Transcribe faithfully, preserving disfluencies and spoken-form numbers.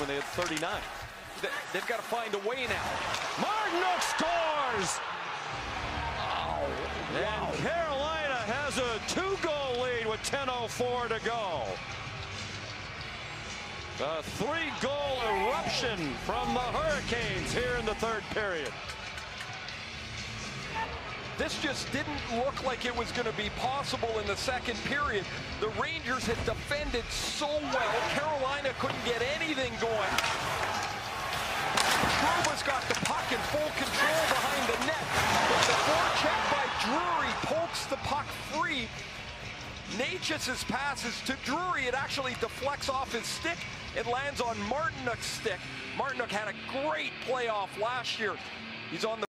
when they had thirty-nine. They've got to find a way now. Martinook scores! Oh, and wow. Carolina has a two-goal lead with ten oh four to go. A three-goal eruption from the Hurricanes here in the third period. This just didn't look like it was going to be possible in the second period. The Rangers had defended so well. Carolina couldn't get anything going. Trouba's got the puck in full control behind the net. But the forecheck by Drury pokes the puck free. Necas's passes to Drury. It actually deflects off his stick. It lands on Martinook's stick. Martinook had a great playoff last year. He's on the